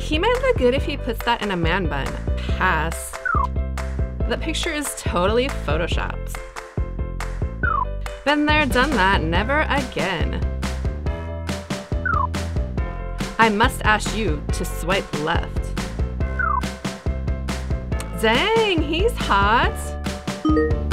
He might look good if he puts that in a man bun. Pass. That picture is totally photoshopped. Been there, done that, never again. I must ask you to swipe left. Dang, he's hot.